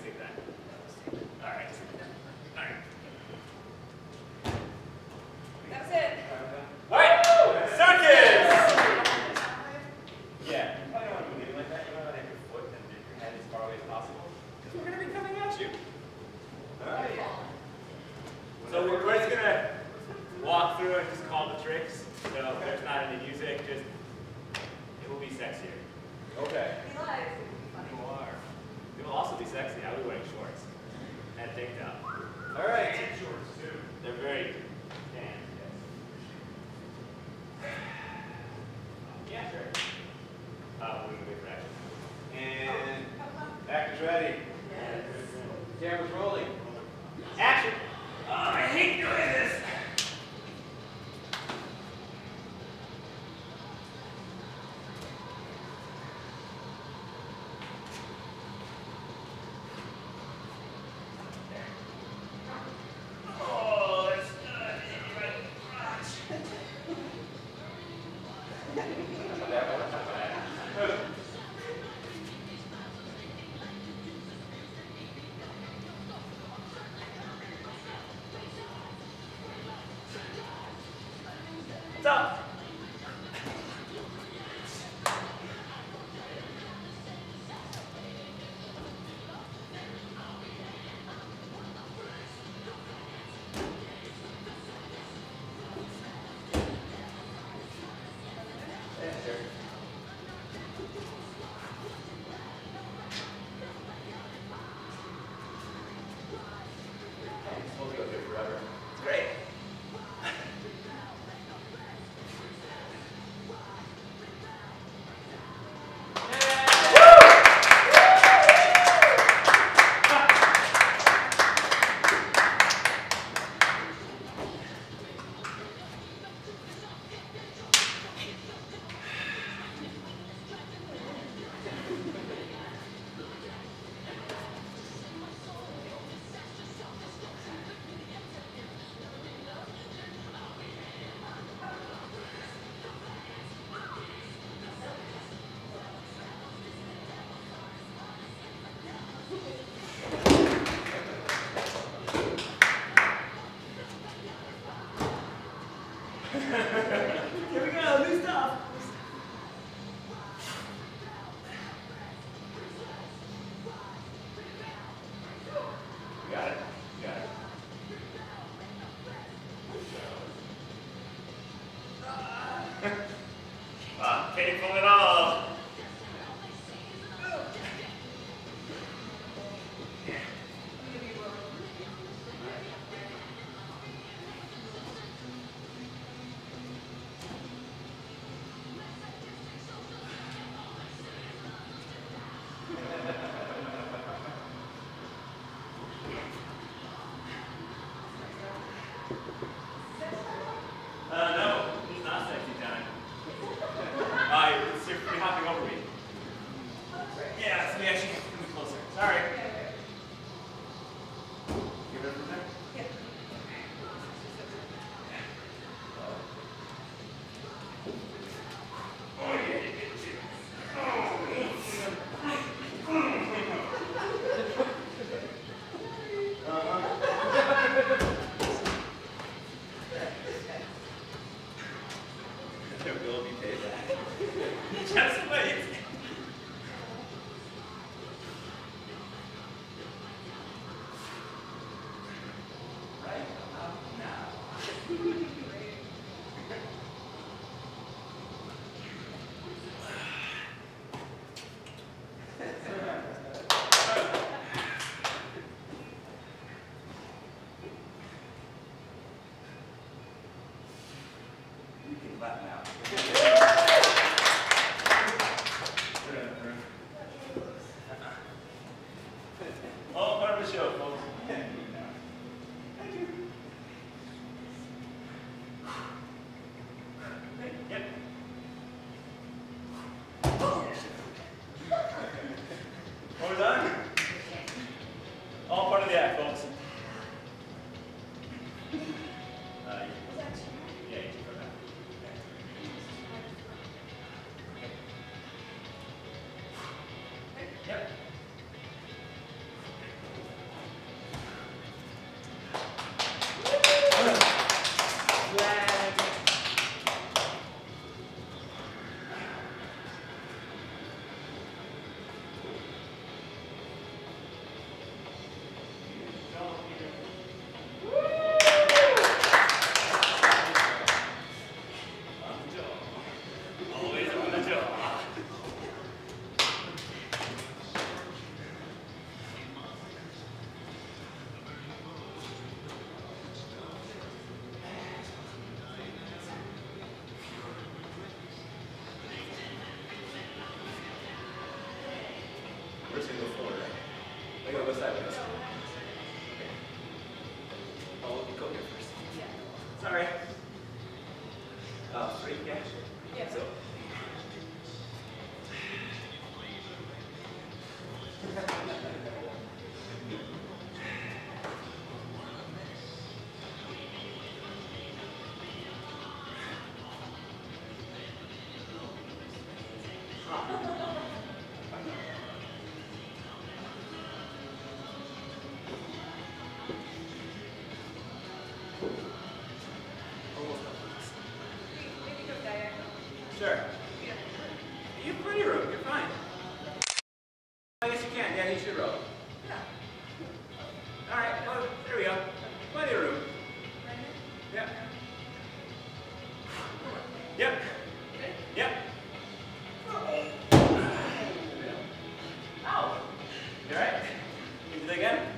take that. All right. All right. That was it. All right. Circus! Yeah. You probably don't want to be moving like that. You want to have your foot and your head as far away as possible. Because we're going to be coming at you. All right. So we're just going to walk through and just call the tricks. So if there's not any music, just, it will be sexier. Okay. Be live. You are. It will also be sexy. I'll be wearing shorts and a tank top. All right. And shorts too. They're very tan. Yes. Yeah, sure. We're gonna wait for action. And actors ready. Yes. Camera's rolling. Action. Oh, I hate doing this. What's up? Here we go, new stuff. You got it. You got it. Not painful at all. No, it's not sexy time. You're hopping over me. Yeah, so we actually have to move closer. Sorry. Give it from there? Yeah. Oh, yeah, you get you. There will be payback. Just wait. Yeah, he should roll. Yeah. All right, well, there we go. Plenty of room. Yep. Yep. Yep. Ow. You all right? Can you do that again?